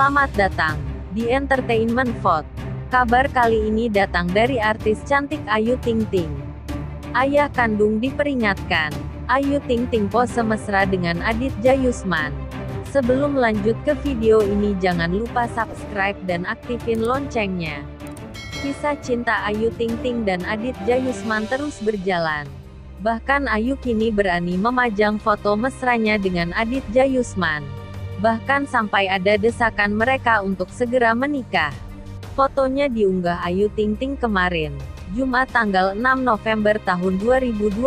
Selamat datang di Entertainment Vote. Kabar kali ini datang dari artis cantik Ayu Ting Ting. Ayah kandung diperingatkan. Ayu Ting Ting pose mesra dengan Aditya Yusman. Sebelum lanjut ke video ini, jangan lupa subscribe dan aktifin loncengnya. Kisah cinta Ayu Ting Ting dan Aditya Yusman terus berjalan. Bahkan Ayu kini berani memajang foto mesranya dengan Aditya Yusman. Bahkan sampai ada desakan mereka untuk segera menikah. Fotonya diunggah Ayu Ting Ting kemarin, Jumat tanggal 6 November tahun 2020.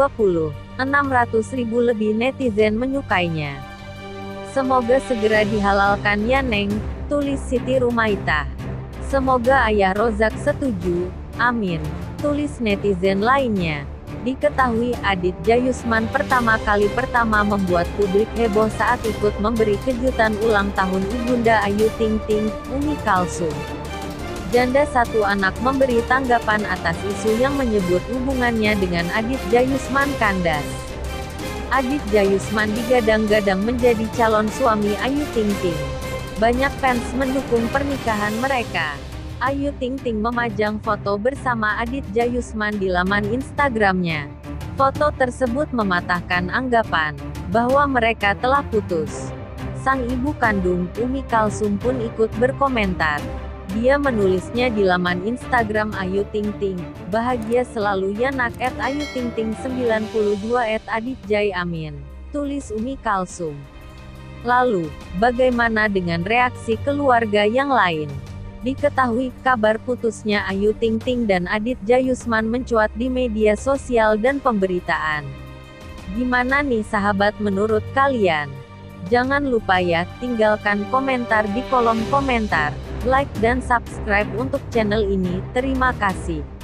600.000 lebih netizen menyukainya. Semoga segera dihalalkan ya Neng, tulis Siti Rumaita. Semoga Ayah Rozak setuju, amin, tulis netizen lainnya. Diketahui Aditya Yusman pertama membuat publik heboh saat ikut memberi kejutan ulang tahun ibunda Ayu Ting Ting, Umi Kalsum. Janda satu anak memberi tanggapan atas isu yang menyebut hubungannya dengan Aditya Yusman kandas. Aditya Yusman digadang-gadang menjadi calon suami Ayu Ting Ting. Banyak fans mendukung pernikahan mereka. Ayu Ting Ting memajang foto bersama Aditya Yusman di laman Instagramnya. Foto tersebut mematahkan anggapan bahwa mereka telah putus. Sang ibu kandung, Umi Kalsum pun ikut berkomentar. Dia menulisnya di laman Instagram Ayu Ting Ting, "Bahagia selalu ya nak @Ayu Ting Ting 92 @Aditya amin," tulis Umi Kalsum. Lalu, bagaimana dengan reaksi keluarga yang lain? Diketahui, kabar putusnya Ayu Ting Ting dan Aditya Yusman mencuat di media sosial dan pemberitaan. Gimana nih sahabat menurut kalian? Jangan lupa ya, tinggalkan komentar di kolom komentar. Like dan subscribe untuk channel ini, terima kasih.